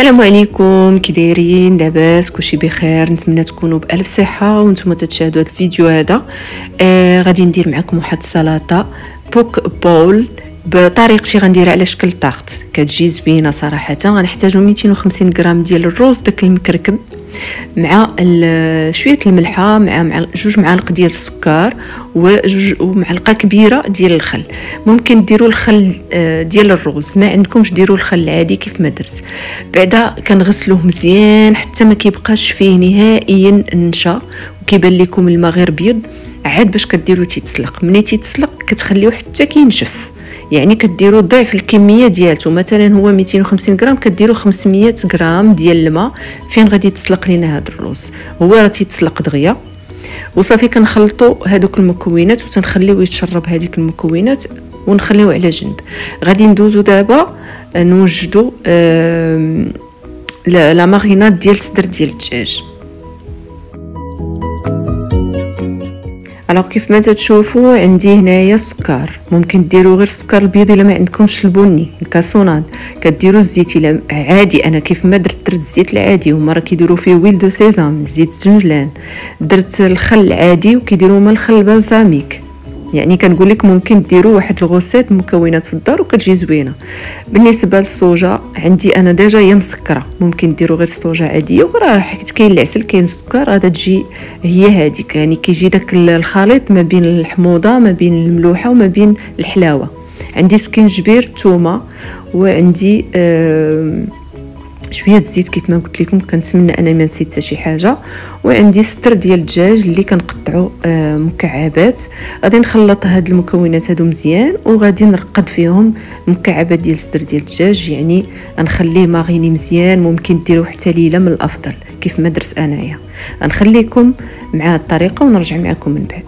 السلام عليكم، كي دايرين؟ لاباس؟ كلشي بخير؟ نتمنى تكونوا بالف صحه وانتم تتشاهدوا هذا الفيديو هذا. غادي ندير معكم واحد السلطه بوك بول بطريقتي، غنديرها على شكل طاغط، كتجي زوينه صراحه. غنحتاجوا 250 غرام ديال الرز داك المكركب، مع شويه الملحه، مع 2 معالق ديال السكر ومعلقه كبيره ديال الخل. ممكن ديروا الخل ديال الرز، ما عندكمش ديروا الخل العادي كيف ما درت. بعدا كنغسلوه مزيان حتى ما كيبقاش فيه نهائيا النشا وكيبان لكم الماء غير بيض، عاد باش كديروا تيتسلق. ملي تيتسلق كتخليوه حتى كينشف، يعني كديروا ضعف الكميه ديالته. مثلا هو 250 غرام، كديروا 500 غرام ديال الماء فين غادي تسلق لينا هذا الرز. هو راه تيتسلق دغيا وصافي. كنخلطوا هذوك المكونات وتنخليوه يتشرب هذيك المكونات ونخليوه على جنب. غادي ندوزو دابا نوجدوا لا ماريناد ديال الصدر ديال الدجاج. كيف ما تشوفوا عندي هنايا السكر، ممكن ديروا غير السكر البيض الا ما عندكمش البني الكاسوناد. كديروا الزيت الا عادي، انا كيف ما درت الزيت العادي، هما راه كيديروا فيه ويل دو سيزام، زيت الزنجلان. درت الخل العادي وكيديروا هما الخل البلساميك. يعني كنقول لك ممكن ديروا واحد الغوسيت مكونات في الدار وكتجي زوينه. بالنسبه للصوجه عندي انا ديجا هي مسكره، ممكن ديروا غير الصوجه عاديه، وراه حيت كاين العسل كاين السكر غادا تجي هي هذيك. يعني كيجي داك الخليط ما بين الحموضه ما بين الملوحه وما بين الحلاوه. عندي سكينجبير، ثومه، وعندي شويه الزيت كيف ما قلت لكم. كنتمنى انا ما نسيت حتى شي حاجه. وعندي ستر ديال الدجاج اللي كنقطعو مكعبات. غادي نخلط هاد المكونات هادو مزيان وغادي نرقد فيهم مكعبات ديال ستر ديال الدجاج، يعني غنخليه ماغيني مزيان. ممكن ديروه حتى ليله من الافضل كيف ما درت انايا. غنخليكم مع الطريقه ونرجع معكم من بعد.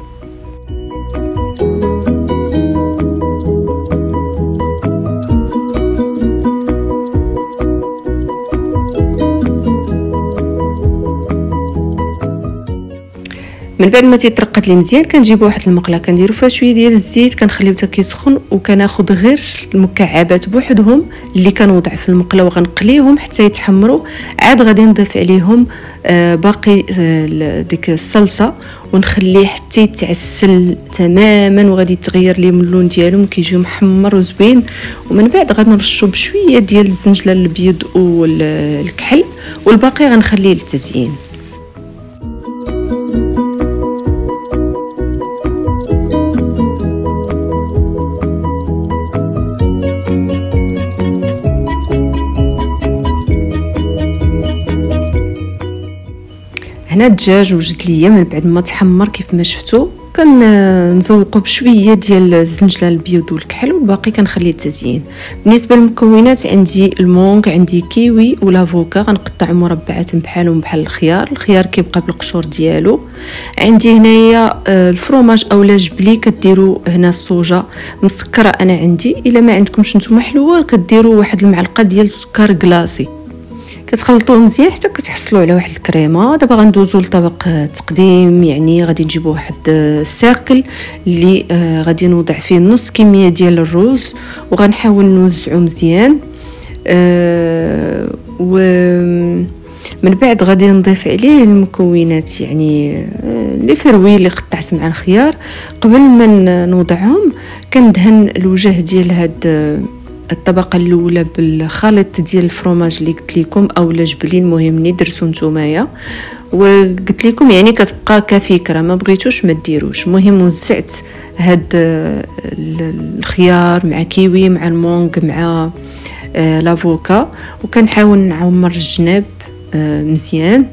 من بعد ما تيترقد لي مزيان كنجيب واحد المقله، كنديرو فيها شويه ديال الزيت، كنخليو حتى كيسخن، وكناخذ غير المكعبات بوحدهم اللي كنوضع في المقله وغنقليهم حتى يتحمروا. عاد غادي نضيف عليهم باقي ديك الصلصه ونخليه حتى يتعسل تماما، وغادي يتغير لي من اللون ديالهم، كيجيو محمر وزوين. ومن بعد غادي نرشو بشويه ديال الزنجلان الابيض والكحل، والباقي غنخليه للتزيين. هنا الدجاج وجد ليا من بعد ما تحمر كيف ما شفتوا. كنزوقوا بشويه ديال الزنجلان البيض والكحل، والباقي كنخليه التزيين. بالنسبه للمكونات عندي المونغ، عندي كيوي والافوكا، غنقطع مربعات بحالهم بحال الخيار كيبقى بالقشور ديالو. عندي هنايا الفرomاج اولا جبلي، كديروا هنا الصوجه مسكره انا عندي. الا ما عندكمش نتوما حلوه كديروا واحد المعلقه ديال السكر كلاصي، كتخلطوه مزيان حتى كتحصلوا على واحد الكريمه. دابا غندوزو لطبق التقديم. يعني غادي نجيبو واحد السيركل اللي غادي نوضع فيه نص كميه ديال الرز، وغنحاول نوزعو مزيان. ومن بعد غادي نضيف عليه المكونات، يعني لي فروي اللي قطعت مع الخيار. قبل ما نوضعهم كندهن الوجه ديال هاد الطبقه الاولى بالخليط ديال الفرomاج اللي قلت لكم اولا جبلي، المهم ني درتو نتومايا. وقلت لكم يعني كتبقى كفكره، ما بغيتوش ما ديروش. المهم وزعت هاد الخيار مع كيوي مع المونغ مع لافوكا، وكنحاول نعمر الجناب مزيان.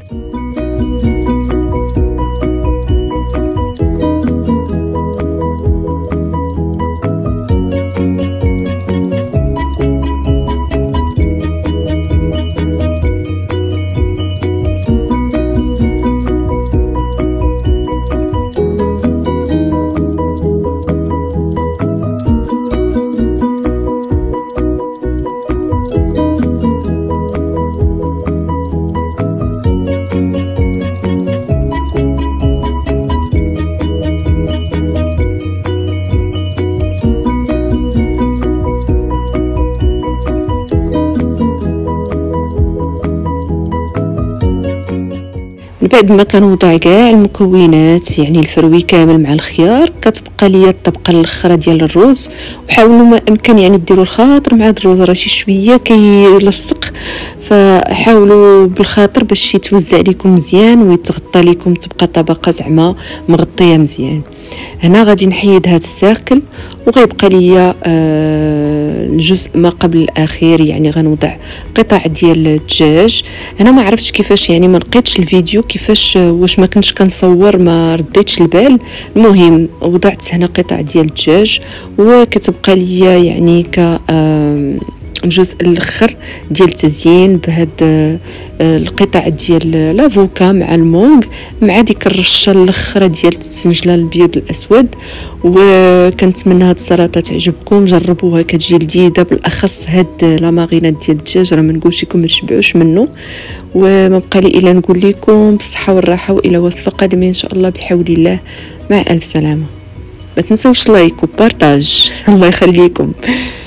بعد ما كنوضع كاع المكونات يعني الفروي كامل مع الخيار، كتبقى ليا الطبقه الاخرى ديال الروز. وحاولوا ما امكن يعني ديروا الخاطر مع الروز راه شي شويه كيلصق، فحاولوا بالخاطر باش يتوزع لكم مزيان ويتغطى لكم، تبقى طبقه زعما مغطيه مزيان. هنا غادي نحيد هذا السيركل وغيبقى ليا الجزء ما قبل الاخير، يعني غنوضع قطع ديال الدجاج. انا ما عرفتش كيفاش، يعني ما لقيتش الفيديو كيفاش، واش ما كنتش كنصور ما رديتش البال. المهم وضعت هنا قطع ديال الدجاج وكتبقى ليا يعني ك الجزء الاخر ديال التزيين بهاد القطع ديال لافوكا مع المونغ مع ديك الرشه الاخرى ديال السنجله الابيض الاسود. وكنتمنى هاد السلطه تعجبكم، جربوها كتجي لذيذه، بالاخص هاد لا ماريناد ديال الدجاج راه ما نقولش لكم ما تشبعوش منه. وما بقى لي الا نقول لكم بالصحه والراحه والى وصفه قادمه ان شاء الله بحول الله. مع الف سلامه. ما تنسوش لايك وبارطاج. الله يخليكم.